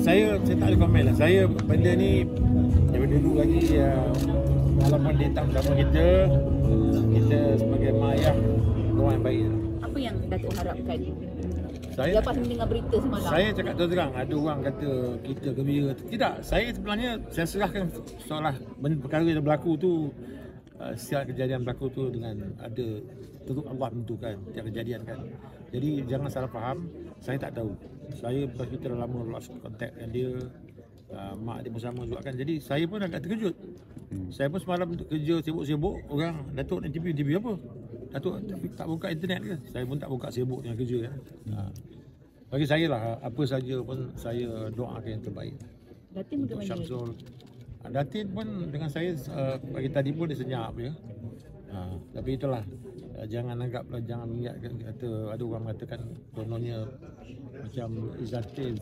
saya tak ada komen lah. Saya benda ni daripada dulu lagi walaupun dia tak bersama kita sebagai mak ayah orang yang baik. Apa yang Datuk harapkan? Saya Lepas mendengar berita semalam. Saya cakap terus terang, ada orang kata kita gembira. Tidak, saya sebenarnya saya serahkan soalah perkara yang berlaku tu, setiap kejadian berlaku tu dengan ada tentu Allah menentukan setiap kejadian kan. Jadi jangan salah faham, saya tak tahu. Saya kita dah lama lost contact dengan dia, mak dia bersama juga kan. Jadi saya pun agak terkejut. Saya pun semalam kerja sibuk-sibuk, orang Datuk ni TV apa? Datuk tak buka internet ke? Saya pun tak buka, sibuk dengan kerja kan. Bagi saya lah, apa saja pun saya doakan yang terbaik. Datin Untuk bagaimana? Syamsul. Datin pun dengan saya pagi tadi pun dia senyap je. Tapi itulah, jangan anggap, jangan ingatkan kata ada orang mengatakan kononnya macam Datin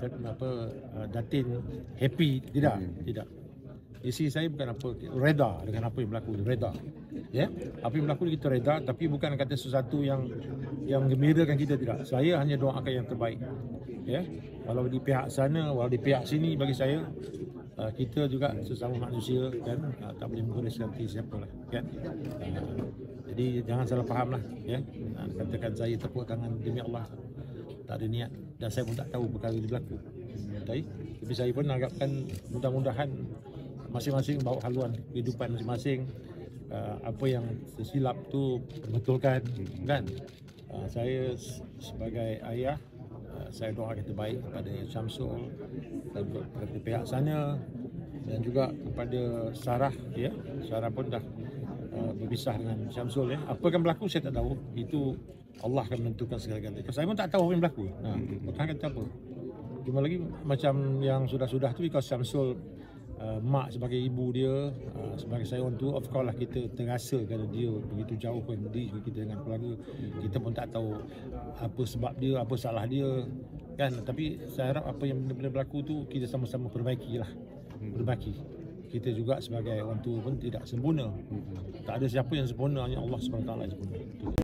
happy. Tidak. Isi saya bukan apa, reda dengan apa yang berlaku, reda. Ya, apa yang berlaku kita reda, tapi bukan kata sesuatu yang gembirakan kita, tidak. Saya hanya doakan yang terbaik. Ya, walau di pihak sana, walau di pihak sini, bagi saya kita juga sesama manusia kan, tak boleh menggoreskan siapa lah kan. Jadi jangan salah faham lah ya. Katakan saya tepuk tangan demi Allah, tak ada niat, dan saya pun tak tahu perkara ini berlaku. Tapi saya pun anggapkan mudah-mudahan masing-masing bawa haluan kehidupan masing-masing, apa yang tersilap tu betulkan kan. Saya sebagai ayah, saya doakan terbaik kepada Syamsul dan kepada pihak sana, dan juga kepada Sarah ya. Sarah pun dah berpisah dengan Syamsul ya. Apa akan berlaku saya tak tahu. Itu Allah akan menentukan segala-galanya. Saya pun tak tahu apa yang berlaku. Bukan kata apa. Cuma lagi macam yang sudah-sudah tu, because Syamsul mak sebagai ibu dia, sebagai saya orang tua, of course lah kita terasa kerana dia begitu jauh pergi kita dengan keluarga. Kita pun tak tahu apa sebab dia, apa salah dia kan. Tapi saya harap apa yang benda-benda berlaku tu kita sama-sama perbaiki. Kita juga sebagai orang tua pun tidak sempurna. Tak ada siapa yang sempurna, hanya Allah SWT yang sempurna.